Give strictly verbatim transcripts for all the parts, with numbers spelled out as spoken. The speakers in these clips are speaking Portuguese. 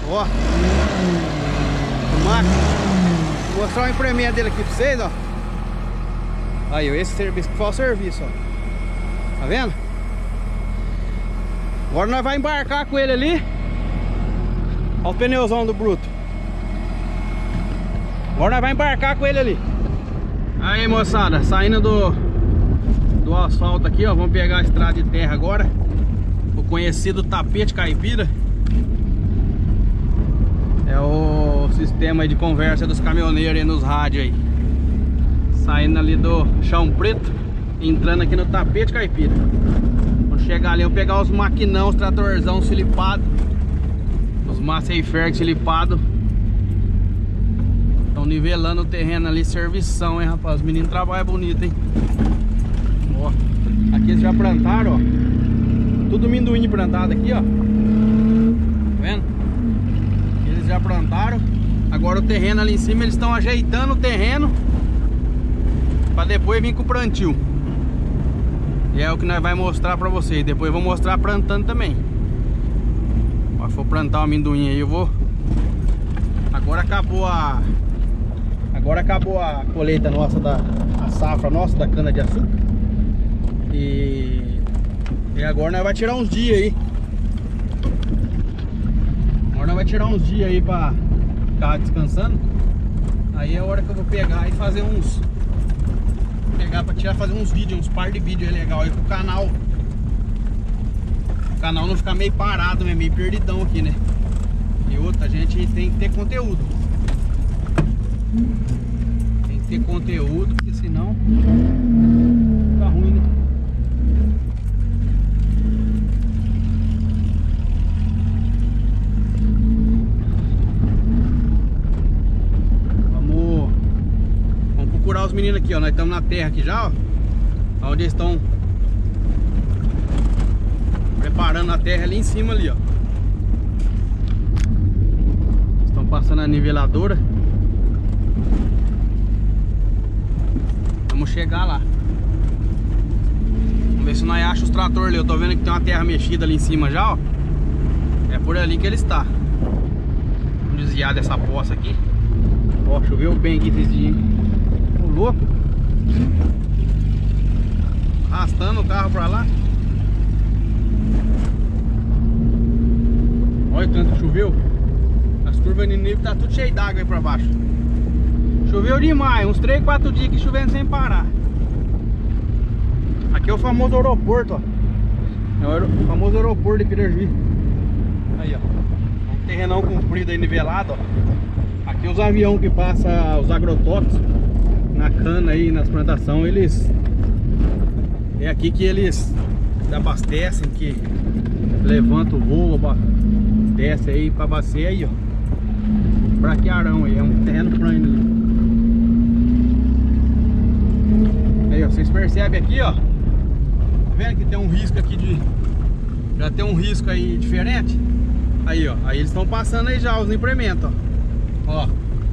Ó. Vou mostrar o implemento dele aqui pra vocês, ó. Aí, ó, esse serviço que foi o serviço, ó. Tá vendo? Agora nós vamos embarcar com ele ali. Olha o pneuzão do bruto. Agora nós vamos embarcar com ele ali. Aí, moçada, saindo do do asfalto aqui, ó. Vamos pegar a estrada de terra agora. O conhecido tapete caipira. É o sistema de conversa dos caminhoneiros aí nos rádios aí. Saindo ali do chão preto, entrando aqui no tapete caipira. Quando chegar ali, eu pegar os maquinão, os tratorzão silipado, os Masseyfer silipado. Estão nivelando o terreno ali, servição, hein, rapaz. Os meninos trabalham bonito, hein. Ó, aqui eles já plantaram, ó. Tudo minduim plantado aqui, ó. Tá vendo? Eles já plantaram. Agora o terreno ali em cima, eles estão ajeitando o terreno pra depois vir com o plantio. E é o que nós vamos mostrar pra vocês. Depois eu vou mostrar plantando também. Se for plantar o amendoim aí, eu vou. Agora acabou a Agora acabou a colheita nossa, da a safra nossa da cana de açúcar. E E agora nós vamos tirar uns dias aí. Agora nós vamos tirar uns dias aí pra ficar descansando. Aí é a hora que eu vou pegar e fazer uns Pegar pra tirar, fazer uns vídeos, uns par de vídeos aí legal aí pro canal. O canal não ficar meio parado, né? Meio perdidão aqui, né? E outra, a gente tem que ter conteúdo. Tem que ter conteúdo, porque senão fica ruim, né? Vamos Vamos procurar os meninos aqui, ó. Nós estamos na terra aqui já, ó. Onde eles estão preparando a terra ali em cima ali, ó. Estão passando a niveladora. Vamos chegar lá. Vamos ver se nós achamos os tratores ali. Eu tô vendo que tem uma terra mexida ali em cima já, ó. É por ali que ele está. Vamos desviar dessa poça aqui. Ó, choveu bem aqui esses dias, hein? Ô, louco. Arrastando o carro pra lá. Olha o tanto que choveu. As curvas de nível tá tudo cheio d'água aí pra baixo. Choveu demais, uns três, quatro dias que chovendo sem parar. Aqui é o famoso aeroporto, ó. É o famoso aeroporto de Pirajuí. Aí, ó. Um terrenão comprido aí, nivelado, ó. Aqui os aviões que passam os agrotóxicos na cana aí, nas plantações, eles... É aqui que eles abastecem, que levanta o voo, desce aí pra bacia aí, ó. Braquiarão aí, é um terreno plano ali. Aí, ó, vocês percebem aqui, ó. Tá vendo que tem um risco aqui de... Já tem um risco aí diferente. Aí, ó, aí eles estão passando aí já os implementos, ó. Ó.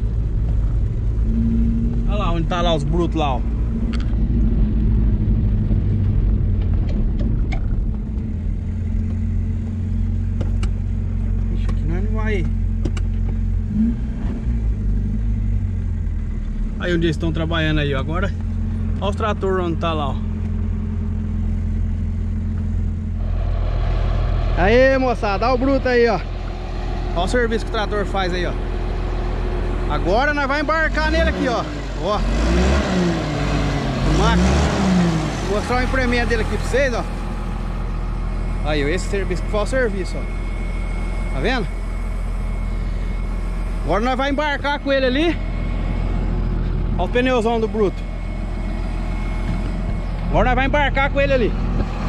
Olha lá onde tá lá os brutos lá, ó. Ixi, aqui nós não vai. Aí onde eles estão trabalhando aí, ó. Agora, olha os tratores onde tá lá, ó. Aí, moçada, olha o bruto aí, ó. Olha o serviço que o trator faz aí, ó. Agora nós vamos embarcar nele aqui, ó. Ó. Vou mostrar o implemento dele aqui pra vocês, ó. Aí, ó, esse serviço que foi o serviço, ó. Tá vendo? Agora nós vamos embarcar com ele ali. Olha o pneuzão do bruto. Agora nós vamos embarcar com ele ali.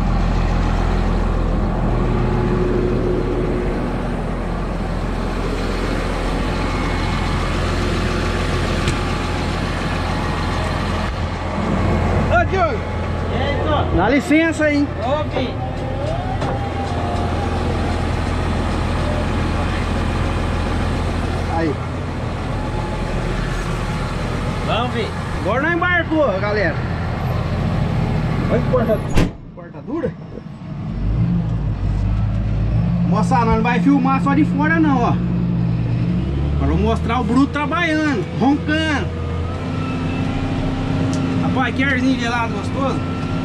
Ô, Diogo. E aí, Diogo? Dá licença aí, hein? Ô, filho. Aí. Vamos, filho. Agora nós embarcou, galera. Olha que porta, porta dura. Moçada, nós não vai filmar só de fora não, ó. Agora vou mostrar o bruto trabalhando, roncando. Rapaz, que arzinho gelado gostoso.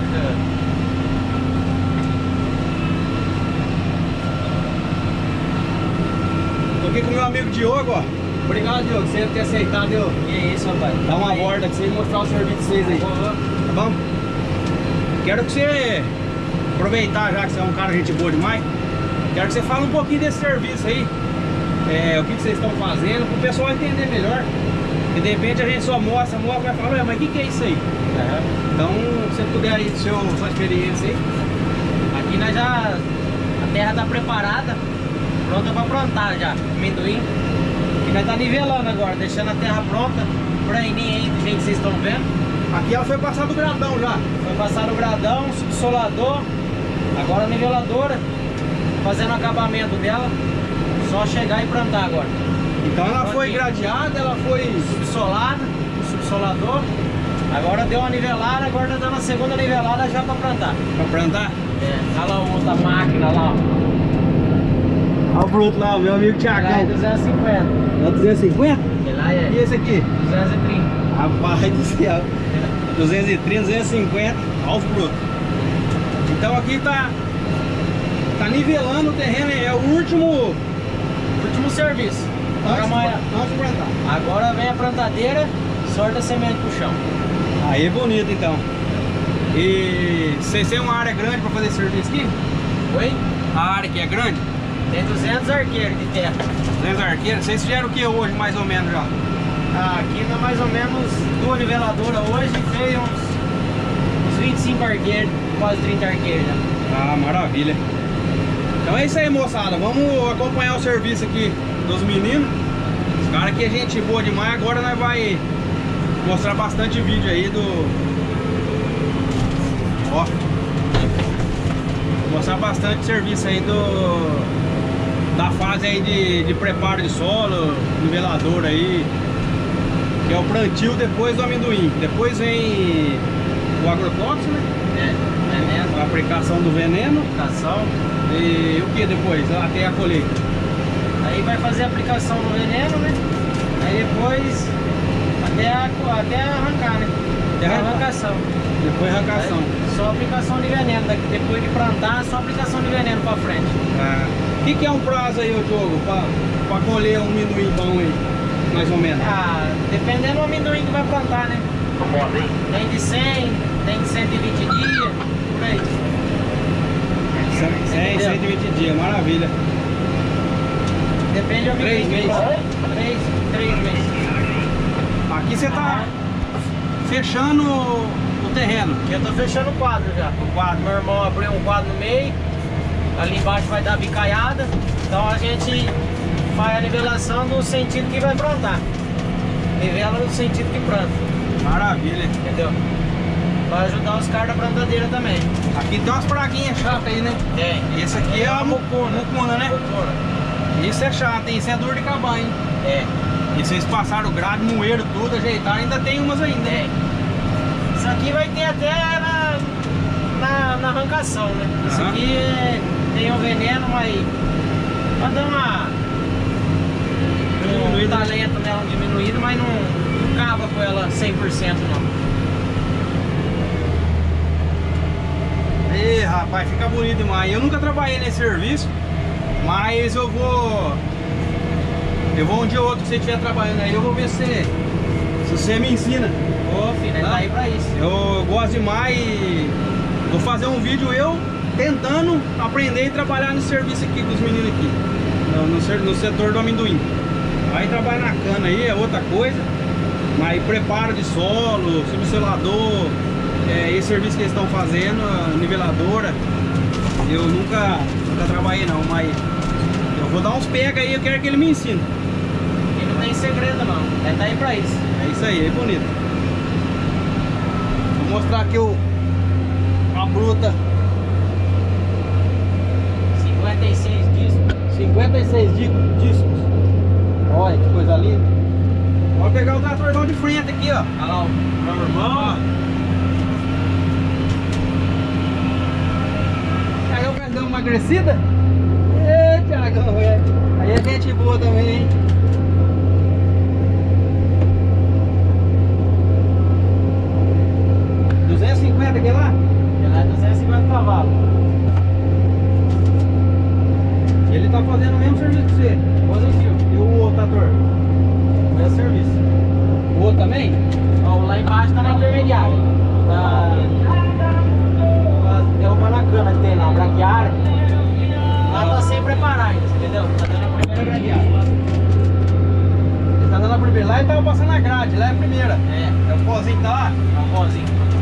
Tô aqui com o meu amigo Diogo, ó. Obrigado, Diogo, você ter aceitado eu. Que isso, rapaz? Dar uma borda com você e mostrar o serviço de vocês aí. Tá bom? Quero que você aproveitar, já que você é um cara gente boa demais. Quero que você fale um pouquinho desse serviço aí. É, o que, que vocês estão fazendo, para o pessoal entender melhor. E de repente a gente só mostra, mostra, vai falar, mas o que, que é isso aí? Uhum. Então, se você puder aí, seu, sua experiência aí. Aqui nós já... A terra tá preparada, pronta para plantar já, amendoim. E nós tá nivelando agora, deixando a terra pronta, praininha aí, do jeito que vocês estão vendo. Aqui ela foi passado o gradão já. Foi passado o gradão, subsolador, agora a niveladora, fazendo o acabamento dela. Só chegar e plantar agora. Então ela Prontinho. foi gradeada, ela foi Subsolada, o subsolador. Agora deu uma nivelada, agora tá dando a segunda nivelada já para plantar. pra plantar. É, olha lá a outra máquina lá, ó. Olha o bruto lá, o meu amigo Lá é Thiagão. duzentos e cinquenta. É duzentos e cinquenta? E lá é E esse aqui? duzentos e trinta. Rapaz do céu. duzentos e trinta, duzentos e cinquenta. Olha os brutos. Então aqui tá Tá nivelando o terreno, é o último Último serviço. Antes, Amanhã. antes de plantar. Agora vem a plantadeira, sorta a semente pro chão. Aí é bonito então. E vocês têm uma área grande para fazer serviço aqui? Oi? A área que é grande? Tem duzentos arqueiros de terra. duzentos arqueiros? Vocês fizeram o que hoje mais ou menos já? Ah, aqui dá mais ou menos duas niveladoras hoje, fez uns, uns vinte e cinco arqueiros, quase trinta arqueiros já. Ah, maravilha. Então é isso aí, moçada. Vamos acompanhar o serviço aqui dos meninos. Os caras aqui é gente boa demais. Agora nós vai mostrar bastante vídeo aí do... Ó. Vou mostrar bastante serviço aí do... Da fase aí de, de preparo de solo, nivelador aí. Que é o plantio depois do amendoim. Depois vem o agrotóxico, né? É, veneno, A aplicação do veneno. aplicação. E o que depois? Até a colheita. Aí vai fazer a aplicação do veneno, né? Aí depois até, a, até arrancar, né? Até a arrancar. arrancação. Depois arrancação. Aí, só aplicação de veneno. Daqui- Depois de plantar, só aplicação de veneno pra frente. Ah, o que, que é um prazo aí, ô Diogo, pra, pra colher um amendoim bom aí? Mais ou menos. Ah, dependendo do amendoim que vai plantar, né? Tem de cem, tem de cento e vinte dias, por aí. cem, cento e vinte dias, maravilha. Depende do amendoim. Três que meses. planta. Três, três meses. Aqui você tá fechando o terreno. Eu tô fechando o quadro já. O quadro. Meu irmão abriu um quadro no meio, ali embaixo vai dar bicaiada, então a gente faz a nivelação no sentido que vai plantar. Nivela no sentido que planta, Maravilha. entendeu? Vai ajudar os caras da plantadeira também. Aqui tem umas praguinhas chatas aí, né? Tem. Esse aqui é a mucuna. mucuna, né? Mucuna. Isso é chato, hein? Isso é dor de cabanha, hein? É, E vocês passaram o grade, moeram tudo, ajeitaram, ainda tem umas ainda. tem. Isso aqui vai ter até na, na, na arrancação, né? Isso Aham. aqui é, tem um veneno, mas vai dar uma... um Diminuída. talento nela diminuído, mas não, não acaba com ela cem por cento não. Ê, rapaz, fica bonito demais. Eu nunca trabalhei nesse serviço, mas eu vou... Eu vou um dia ou outro, se você estiver trabalhando aí, eu vou ver se você, se você me ensina. Ô, filho, ele Tá? tá aí pra isso. Eu gosto demais e vou fazer um vídeo eu tentando aprender e trabalhar no serviço aqui dos meninos aqui, no, no, ser- no setor do amendoim. Aí trabalhar na cana aí é outra coisa, mas preparo de solo, subsolador, é, esse serviço que eles estão fazendo, a niveladora, eu nunca, nunca trabalhei não, mas eu vou dar uns pega aí, eu quero que ele me ensine. E não tem segredo não, ele tá aí pra isso. É isso aí, é bonito. Vou mostrar aqui o, a bruta. cinquenta e seis discos. cinquenta e seis di- discos. Olha que coisa linda. Vou pegar o tratorzão de frente aqui, ó. Olha lá o meu irmão. Thiagão vai dar uma emagrecida? Ê, Thiagão, velho. Aí é gente boa também, hein? duzentos e cinquenta aquele lá? Aquele lá é duzentos e cinquenta cavalos. Ele tá fazendo o mesmo serviço que você. Positivo. E o outro trator? O mesmo serviço. O outro também? Ó, lá embaixo tá na intermediária. Tá, tá derrubando a cana que tem lá, braquiária. Lá tá sem preparar ainda, entendeu? Tá dando a primeira braquiária. Ele tá dando a primeira. Lá ele tava passando a grade, lá é a primeira. É, É o pozinho que tá lá? é um pozinho.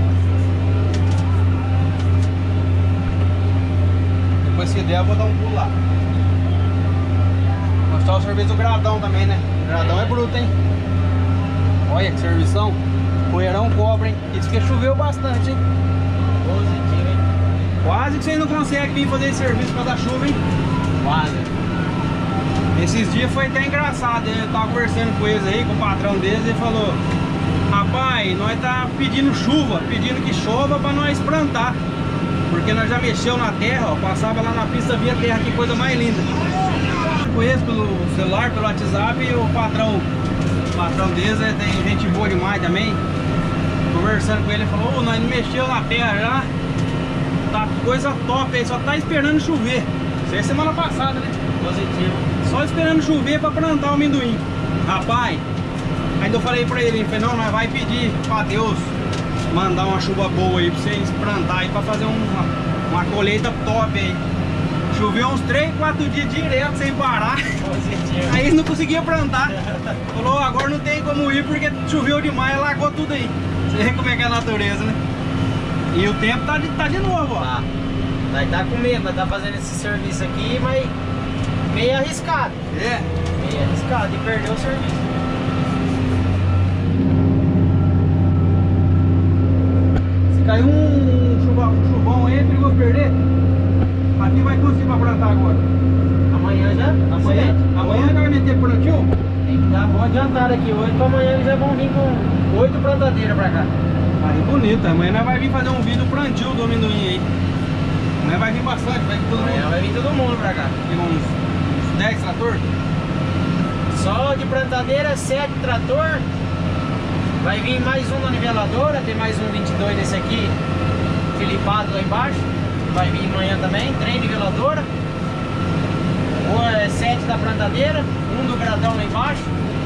Depois se der eu vou dar um pulo lá. Mostrar o serviço do gradão também, né? O gradão é bruto, hein? Olha que servição. Poeirão cobra, hein? Diz que choveu bastante, hein? Positivo, hein? Quase que vocês não conseguem vir fazer esse serviço por causa da chuva, hein? Quase. Esses dias foi até engraçado. Eu tava conversando com eles aí, com o patrão deles, e ele falou: rapaz, nós tá pedindo chuva, pedindo que chova pra nós plantar. Porque nós já mexeu na terra, ó, passava lá na pista via terra, que coisa mais linda. Eu conheço pelo celular, pelo WhatsApp, e o patrão, o patrão deles é, tem gente boa demais também. Conversando com ele, ele falou: oh, nós não mexeu na terra já, tá coisa top aí, só tá esperando chover. Isso é semana passada, né? Positivo. Só esperando chover pra plantar o amendoim. Rapaz, ainda eu falei pra ele, ele falou: não, nós vai pedir pra Deus mandar uma chuva boa aí pra vocês plantar aí, pra fazer uma, uma colheita top aí. Choveu uns três, quatro dias direto sem parar. Positivo. Aí eles não conseguiam plantar. Falou: agora não tem como ir porque choveu demais, largou tudo aí. Você vê como é que é a natureza, né? E o tempo tá de, tá de novo, ó. Tá. Nós tá com medo, nós tá fazendo esse serviço aqui, mas meio arriscado. É. Meio arriscado e perdeu o serviço. Se cair um, chuva, um chuvão aí, é perigoso perder. Aqui vai conseguir pra plantar agora. Amanhã já? Amanhã, amanhã vai meter plantio? Tem que dar bom adiantado aqui hoje, pra amanhã eles já vão vir com oito plantadeiras pra cá. Aí bonito, amanhã nós vai vir fazer um vídeo plantio do amendoim aí. Amanhã vai vir bastante, vai vir todo Amanhã mundo. vai vir todo mundo pra cá. Tem uns, uns dez trator. Só de plantadeira, sete trator. Vai vir mais um na niveladora, tem mais um vinte e dois desse aqui, filipado lá embaixo. Vai vir amanhã também, três niveladora. Ou é sete da plantadeira, um do gradão lá embaixo.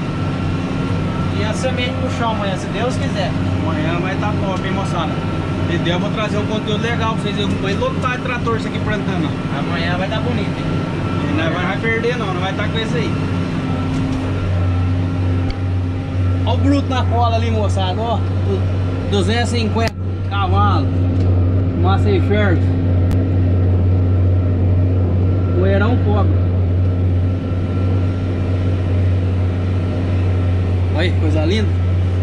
E a semente pro chão amanhã, se Deus quiser. Amanhã vai estar top, hein, moçada? Se der, eu vou trazer um conteúdo legal pra vocês. Vai lotar de trator isso aqui plantando, ó. Amanhã vai dar bonito, hein? E nós não vai perder não, não vai estar com esse aí. Olha o bruto na cola ali, moçada, ó. duzentos e cinquenta cavalos. Massa e ferro. Poeirão cobre. Olha que coisa linda.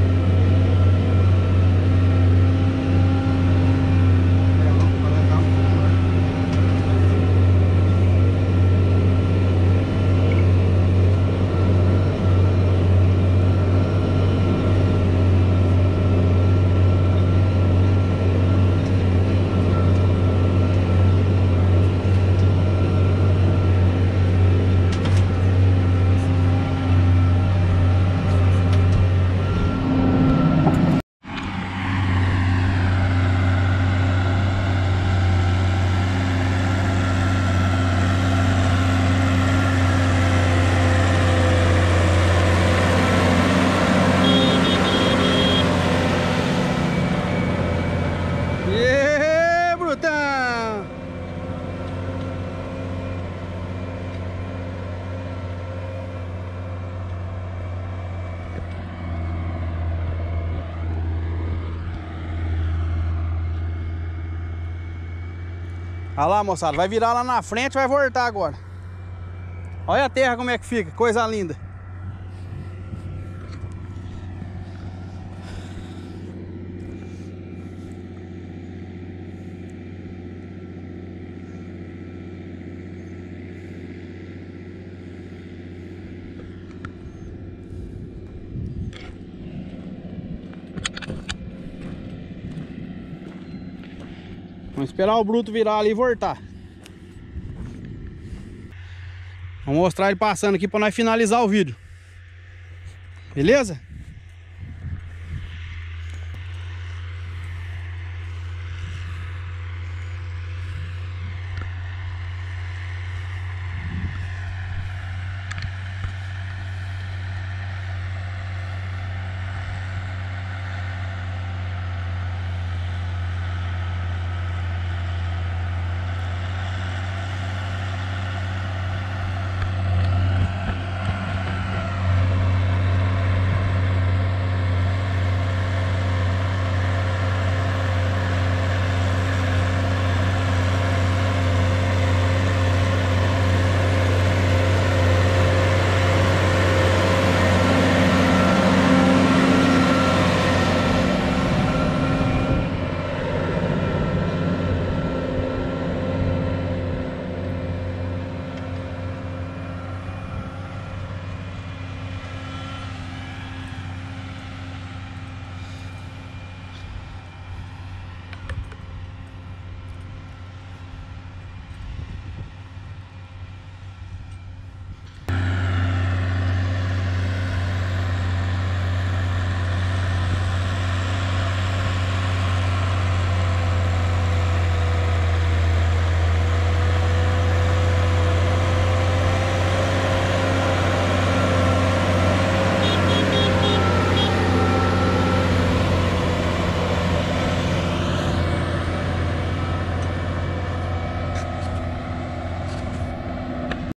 Olha lá, moçada, vai virar lá na frente, vai voltar agora. Olha a terra como é que fica, coisa linda. Vamos esperar o bruto virar ali e voltar. Vamos mostrar ele passando aqui para nós finalizar o vídeo. Beleza?